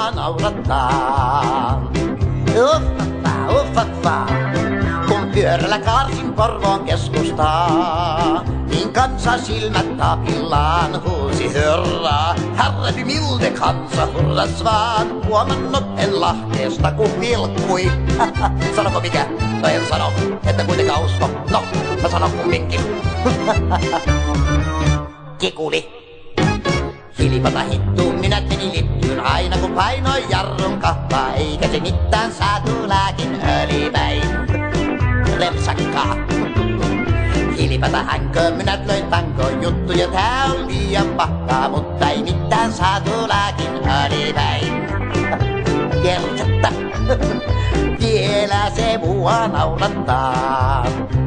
mua naurattaa. Uffa, kun pyörällä kaarsin Porvoon keskustaa, niin kansa silmät tapillaan huusi hurraa. Herredi milde kansa hurras vaan, huomannut en Lahteesta kun vilkkui. Sanoko mikä? No en sano, että kuitenkaan usko. No, mä sanon kumminkin. Kikuli. Hilipata hittuun minä menin liptyyn aina kun painoin jarrun kappaa, eikä se mitään saatu lääkin ölipäin. Repsakkaa. Hilipata hänköön minä löin tankoon juttuja, tää on liian pakkaa, mutta ei mitään saatu lääkin ölipäin. Kersettä. Vielä se mua naurattaa.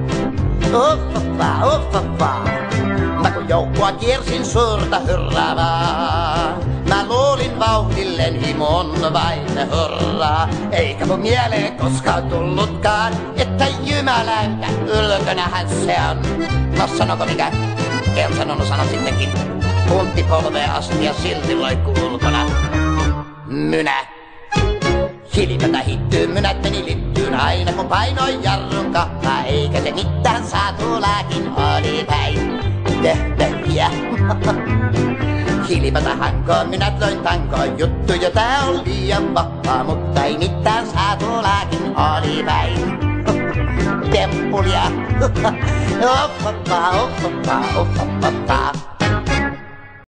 Uffa. Mä kun joukkoa kiersin suurta hurraavaa, mä luulin vauhdillen himon vain hurraa. Eikä mun mieleen koskaan tullutkaan, että Jymäläytä ylkönähän se on. No sanoko mikä? En sanonut, sano sittenkin. Puntti polveen asti ja silti loikkuu ulkona. Mynä. Hilipata hittyyn, mynät meni littyyn aina kun painoin jarrun kappaa, eikä se mitään saatu lääkin oli päin. Tehtäviä. Hilipata hankoon, minä löin tankoon juttuja, tää on liian vahvaa, mutta ei mitään saatu lääkin oli päin. Temppulia. Uffa.